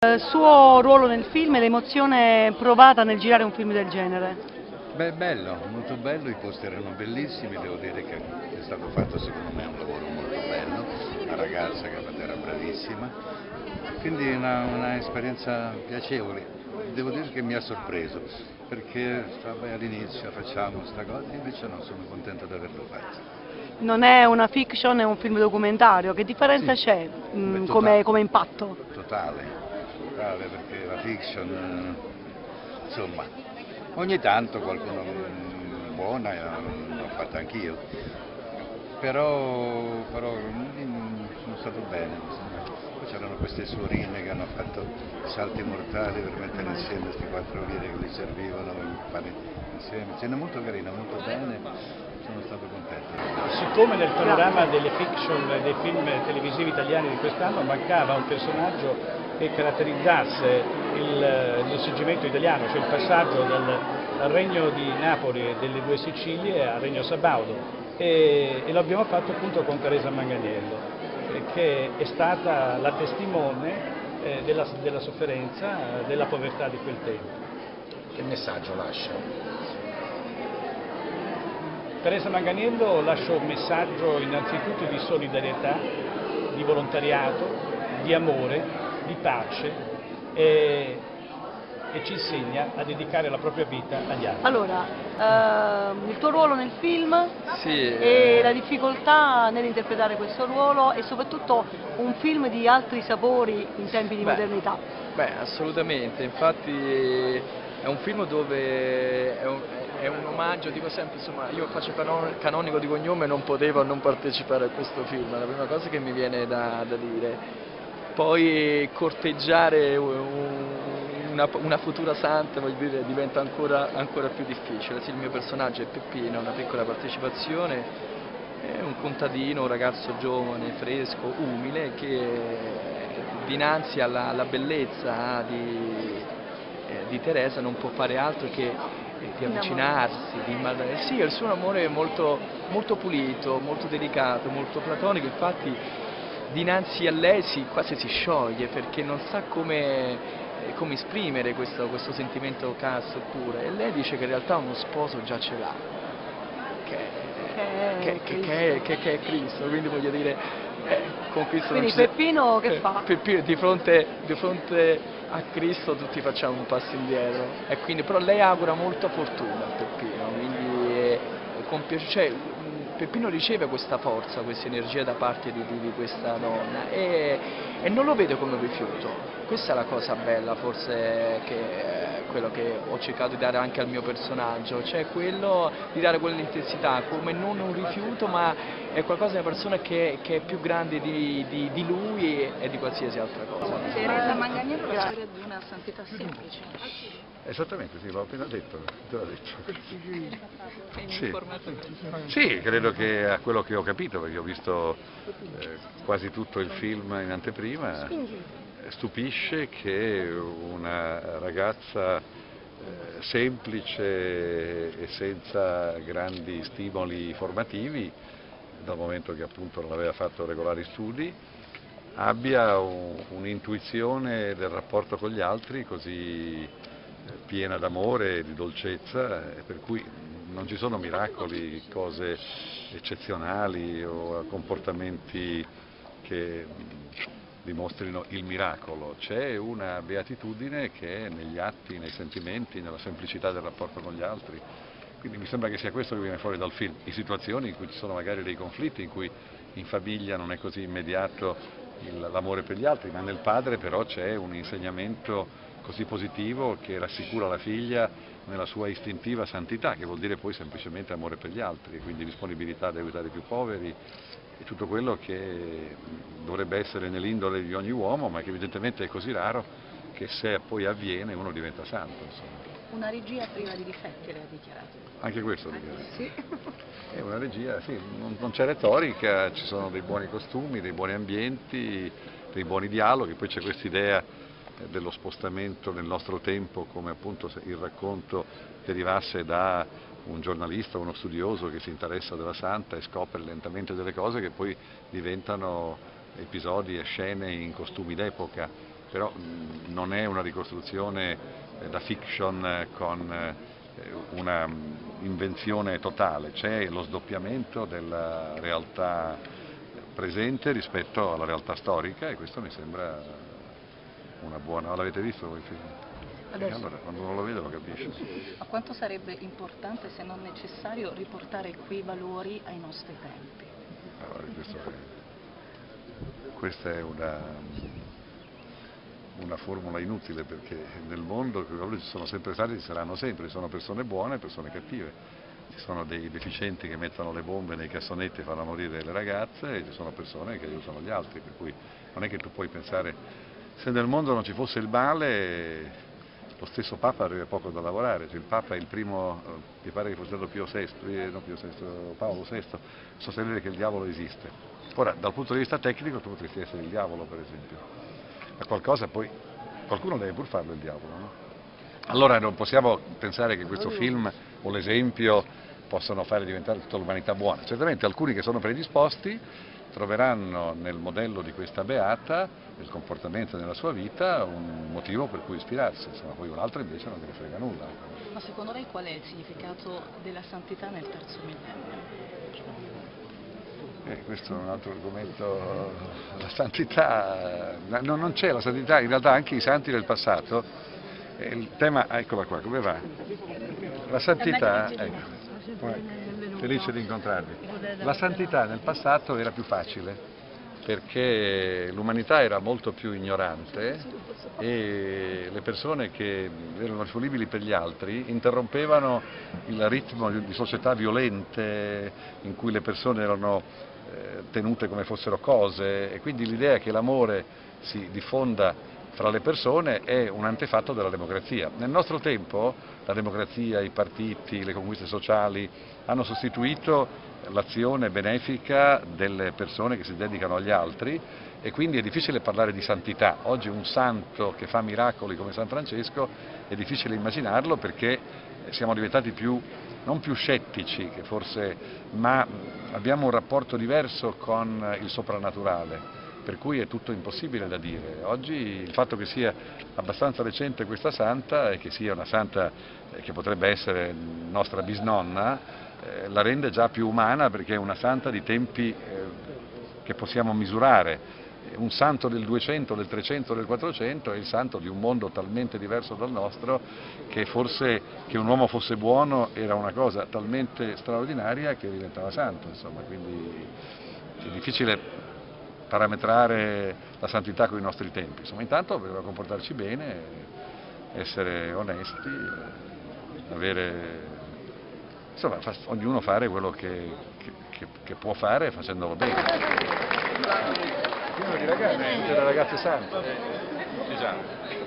Il suo ruolo nel film e l'emozione provata nel girare un film del genere? Beh, bello, molto bello, i posti erano bellissimi, devo dire che è stato fatto secondo me un lavoro molto bello, una ragazza che era bravissima, quindi una esperienza piacevole. Devo dire che mi ha sorpreso, perché all'inizio facciamo questa cosa, invece no, sono contento di averlo fatto. Non è una fiction, è un film documentario. Che differenza Sì, c'è beh, come impatto? totale, perché la fiction, insomma, ogni tanto qualcuno buona l'ho fatta anch'io, però sono stato bene, insomma. Poi c'erano queste suorine che hanno fatto salti mortali per mettere insieme questi quattro lire che gli servivano per fare insieme, cena molto carina, molto bene, sono stato contento. Siccome nel panorama delle fiction e dei film televisivi italiani di quest'anno mancava un personaggio che caratterizzasse l'insorgimento italiano, cioè il passaggio dal regno di Napoli e delle due Sicilie al regno sabaudo, e lo abbiamo fatto appunto con Teresa Manganiello, che è stata la testimone della sofferenza, della povertà di quel tempo. Che messaggio lascia? Teresa Manganiello lascia un messaggio innanzitutto di solidarietà, di volontariato, di amore, di pace e ci insegna a dedicare la propria vita agli altri. Allora, il tuo ruolo nel film Sì, e la difficoltà nell'interpretare questo ruolo e soprattutto un film di altri sapori in tempi di modernità. Beh, assolutamente, infatti è un film dove è un omaggio, dico sempre, insomma, io faccio canonico di cognome e non potevo non partecipare a questo film, è la prima cosa che mi viene da dire. Poi corteggiare una futura santa, voglio dire, diventa ancora più difficile. Sì, il mio personaggio è Peppino, una piccola partecipazione, è un contadino, un ragazzo giovane, fresco, umile, che dinanzi alla bellezza di Teresa non può fare altro che di avvicinarsi, sì, il suo amore è molto, molto pulito, molto delicato, molto platonico, infatti dinanzi a lei quasi si scioglie perché non sa come esprimere questo sentimento casto puro, e lei dice che in realtà uno sposo già ce l'ha, che è Cristo, quindi voglio dire, con Cristo Quindi non c'è. Peppino che fa? Peppino, di fronte a Cristo tutti facciamo un passo indietro, e quindi, però lei augura molta fortuna a Peppino, quindi Peppino riceve questa forza, questa energia da parte di questa donna e non lo vede come un rifiuto. Questa è la cosa bella, forse, quello che ho cercato di dare anche al mio personaggio, cioè quello di dare quell'intensità come non un rifiuto, ma è qualcosa di una persona che è più grande di lui e di qualsiasi altra cosa. Teresa Manganiello è la storia di una santità semplice. Esattamente, sì, l'ho appena detto, te l'ho detto. Sì. Sì. Sì, credo che a quello che ho capito, perché ho visto quasi tutto il film in anteprima, stupisce che una ragazza semplice e senza grandi stimoli formativi, dal momento che appunto non aveva fatto regolari studi, abbia un'intuizione del rapporto con gli altri così piena d'amore, di dolcezza, per cui non ci sono miracoli, cose eccezionali o comportamenti che dimostrino il miracolo. C'è una beatitudine che è negli atti, nei sentimenti, nella semplicità del rapporto con gli altri. Quindi mi sembra che sia questo che viene fuori dal film, in situazioni in cui ci sono magari dei conflitti, in cui in famiglia non è così immediato l'amore per gli altri, ma nel padre però c'è un insegnamento così positivo che rassicura la figlia nella sua istintiva santità, che vuol dire poi semplicemente amore per gli altri, quindi disponibilità ad aiutare i più poveri e tutto quello che dovrebbe essere nell'indole di ogni uomo, ma che evidentemente è così raro che se poi avviene uno diventa santo. Insomma. Una regia priva di difetti, lei ha dichiarato. Anche questo dichiarato. Sì. È una regia, sì, non c'è retorica, ci sono dei buoni costumi, dei buoni ambienti, dei buoni dialoghi, poi c'è questa idea dello spostamento nel nostro tempo, come appunto se il racconto derivasse da un giornalista, uno studioso che si interessa della santa e scopre lentamente delle cose che poi diventano episodi e scene in costumi d'epoca. però non è una ricostruzione da fiction con una invenzione totale, c'è lo sdoppiamento della realtà presente rispetto alla realtà storica e questo mi sembra una buona... L'avete visto voi il film? Allora, quando uno lo vede lo capisce. Ma quanto sarebbe importante, se non necessario, riportare quei valori ai nostri tempi? Allora, questa è una formula inutile, perché nel mondo quei valori ci sono sempre stati e ci saranno sempre, ci sono persone buone e persone cattive, ci sono dei deficienti che mettono le bombe nei cassonetti e fanno morire le ragazze e ci sono persone che aiutano gli altri, per cui non è che tu puoi pensare, se nel mondo non ci fosse il male, lo stesso Papa avrebbe poco da lavorare, cioè il Papa è il primo, mi pare che fosse stato Paolo VI, a sostenere che il diavolo esiste. Ora, dal punto di vista tecnico tu potresti essere il diavolo, per esempio, ma qualcosa poi, qualcuno deve pur farlo il diavolo, no? Allora non possiamo pensare che questo film o l'esempio possano fare diventare tutta l'umanità buona. Certamente alcuni che sono predisposti troveranno nel modello di questa beata, nel comportamento nella sua vita, un motivo per cui ispirarsi, insomma, poi un altro invece non gliene frega nulla. Ma secondo lei qual è il significato della santità nel terzo millennio? Questo è un altro argomento, la santità, non c'è la santità, in realtà anche i santi del passato, il tema, eccola qua, come va? La santità, felice di incontrarvi, la santità nel passato era più facile, perché l'umanità era molto più ignorante e le persone che erano disponibili per gli altri interrompevano il ritmo di società violente in cui le persone erano tenute come fossero cose, e quindi l'idea che l'amore si diffonda fra le persone è un antefatto della democrazia. Nel nostro tempo la democrazia, i partiti, le conquiste sociali hanno sostituito l'azione benefica delle persone che si dedicano agli altri e quindi è difficile parlare di santità. Oggi un santo che fa miracoli come San Francesco è difficile immaginarlo, perché siamo diventati non più scettici, che forse, ma abbiamo un rapporto diverso con il soprannaturale, per cui è tutto impossibile da dire. Oggi il fatto che sia abbastanza recente questa santa e che sia una santa che potrebbe essere nostra bisnonna la rende già più umana, perché è una santa di tempi che possiamo misurare. Un santo del 200, del 300, del 400 è il santo di un mondo talmente diverso dal nostro che forse che un uomo fosse buono era una cosa talmente straordinaria che diventava santo, insomma, quindi è difficile parametrare la santità con i nostri tempi. Insomma, intanto bisogna comportarci bene, essere onesti, insomma, ognuno fare quello che può fare facendolo bene. Pieno di ragazze sante. Esatto.